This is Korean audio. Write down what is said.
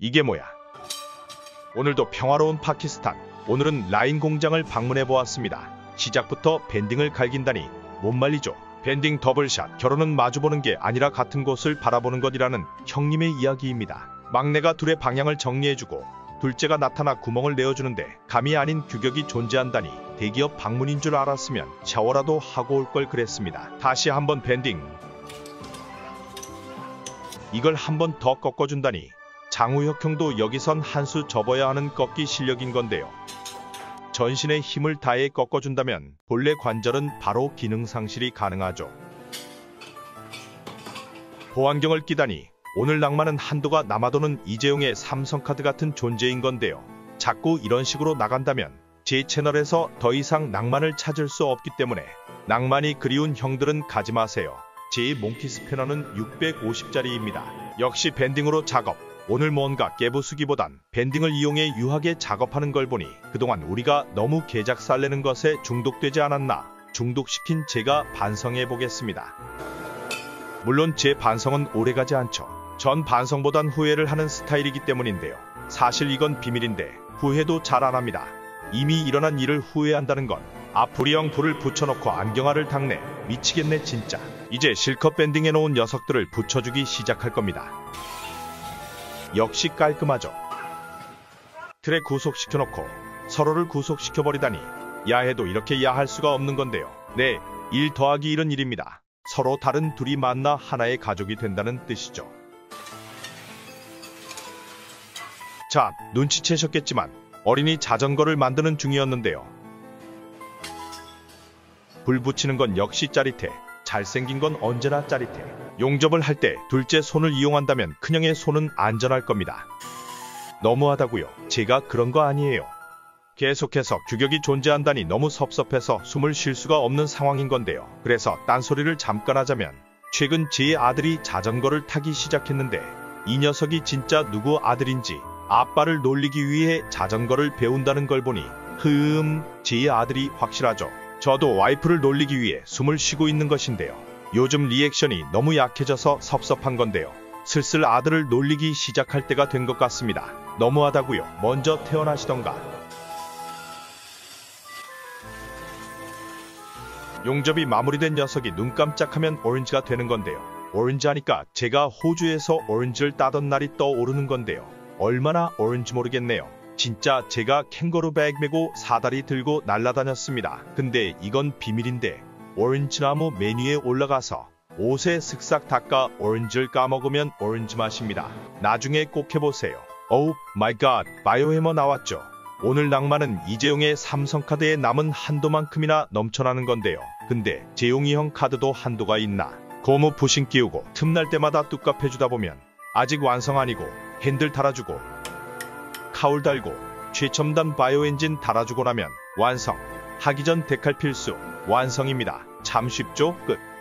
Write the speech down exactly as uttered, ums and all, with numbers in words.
이게 뭐야? 오늘도 평화로운 파키스탄. 오늘은 라인 공장을 방문해 보았습니다. 시작부터 밴딩을 갈긴다니 못 말리죠. 밴딩 더블샷. 결혼은 마주보는 게 아니라 같은 곳을 바라보는 것이라는 형님의 이야기입니다. 막내가 둘의 방향을 정리해주고 둘째가 나타나 구멍을 내어주는데 감이 아닌 규격이 존재한다니 대기업 방문인 줄 알았으면 샤워라도 하고 올 걸 그랬습니다. 다시 한번 밴딩. 이걸 한 번 더 꺾어준다니 장우혁 형도 여기선 한 수 접어야 하는 꺾기 실력인 건데요. 전신의 힘을 다해 꺾어준다면 본래 관절은 바로 기능 상실이 가능하죠. 보안경을 끼다니 오늘 낭만은 한도가 남아도는 이재용의 삼성카드 같은 존재인 건데요. 자꾸 이런 식으로 나간다면 제 채널에서 더 이상 낭만을 찾을 수 없기 때문에 낭만이 그리운 형들은 가지 마세요. 제 몽키 스패너는 육백오십 짜리입니다. 역시 밴딩으로 작업. 오늘 뭔가 깨부수기보단 밴딩을 이용해 유하게 작업하는 걸 보니 그동안 우리가 너무 개작살 내는 것에 중독되지 않았나. 중독시킨 제가 반성해 보겠습니다. 물론 제 반성은 오래가지 않죠. 전 반성보단 후회를 하는 스타일이기 때문인데요. 사실 이건 비밀인데 후회도 잘 안 합니다. 이미 일어난 일을 후회한다는 건 앞부리형 불을 붙여놓고 안경알을 닦네. 미치겠네 진짜. 이제 실컷 밴딩해놓은 녀석들을 붙여주기 시작할 겁니다. 역시 깔끔하죠. 틀에 구속시켜놓고 서로를 구속시켜버리다니 야해도 이렇게 야할 수가 없는 건데요. 네, 일 더하기 일은 일입니다. 서로 다른 둘이 만나 하나의 가족이 된다는 뜻이죠. 자, 눈치채셨겠지만 어린이 자전거를 만드는 중이었는데요. 불 붙이는 건 역시 짜릿해. 잘생긴 건 언제나 짜릿해. 용접을 할 때 둘째 손을 이용한다면 큰형의 손은 안전할 겁니다. 너무하다고요. 제가 그런 거 아니에요. 계속해서 규격이 존재한다니 너무 섭섭해서 숨을 쉴 수가 없는 상황인 건데요. 그래서 딴소리를 잠깐 하자면 최근 제 아들이 자전거를 타기 시작했는데 이 녀석이 진짜 누구 아들인지 아빠를 놀리기 위해 자전거를 배운다는 걸 보니 흠, 제 아들이 확실하죠. 저도 와이프를 놀리기 위해 숨을 쉬고 있는 것인데요. 요즘 리액션이 너무 약해져서 섭섭한 건데요. 슬슬 아들을 놀리기 시작할 때가 된 것 같습니다. 너무하다고요. 먼저 태어나시던가. 용접이 마무리된 녀석이 눈 깜짝하면 오렌지가 되는 건데요. 오렌지 하니까 제가 호주에서 오렌지를 따던 날이 떠오르는 건데요. 얼마나 오렌지 모르겠네요. 진짜 제가 캥거루백 메고 사다리 들고 날아다녔습니다. 근데 이건 비밀인데 오렌지나무 메뉴에 올라가서 옷에 슥싹 닦아 오렌지를 까먹으면 오렌지 맛입니다. 나중에 꼭 해보세요. 오우 마이 갓, 바이오해머 나왔죠. 오늘 낭만은 이재용의 삼성카드에 남은 한도만큼이나 넘쳐나는 건데요. 근데 재용이 형 카드도 한도가 있나. 고무 부신 끼우고 틈날 때마다 뚝갑 해주다 보면 아직 완성 아니고 핸들 달아주고 카울 달고 최첨단 바이오 엔진 달아주고 나면 완성. 하기 전 데칼 필수. 완성입니다. 참 쉽죠? 끝.